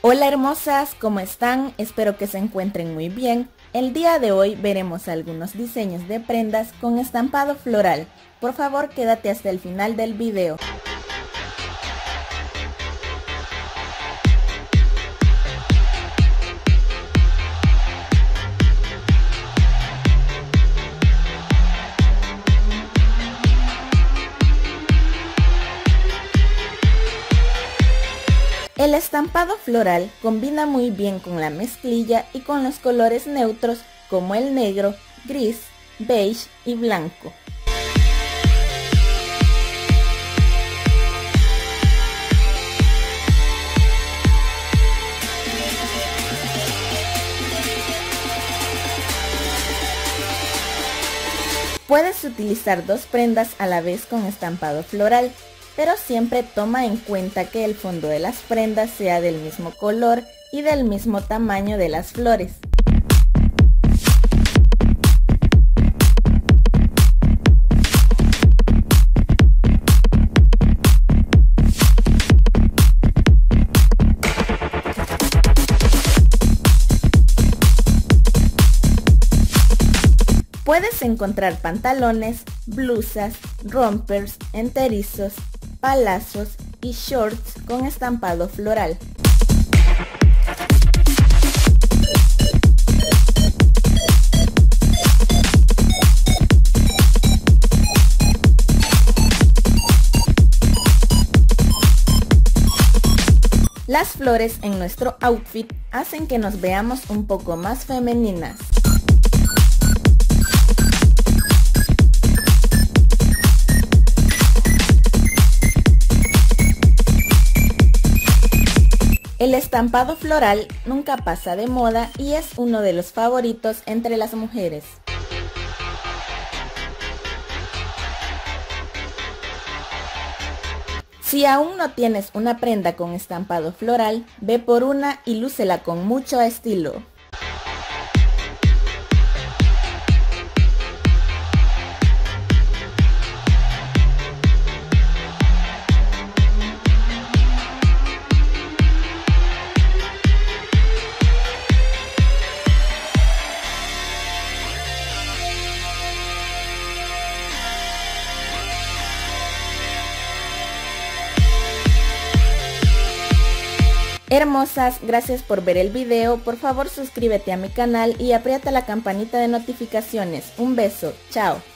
Hola hermosas, ¿cómo están? Espero que se encuentren muy bien. El día de hoy veremos algunos diseños de prendas con estampado floral. Por favor, quédate hasta el final del video. El estampado floral combina muy bien con la mezclilla y con los colores neutros como el negro, gris, beige y blanco. Puedes utilizar dos prendas a la vez con estampado floral, pero siempre toma en cuenta que el fondo de las prendas sea del mismo color y del mismo tamaño de las flores. Puedes encontrar pantalones, blusas, rompers, enterizos, palazos y shorts con estampado floral. Las flores en nuestro outfit hacen que nos veamos un poco más femeninas. El estampado floral nunca pasa de moda y es uno de los favoritos entre las mujeres. Si aún no tienes una prenda con estampado floral, ve por una y lúcela con mucho estilo. Hermosas, gracias por ver el video, por favor suscríbete a mi canal y aprieta la campanita de notificaciones. Un beso, chao.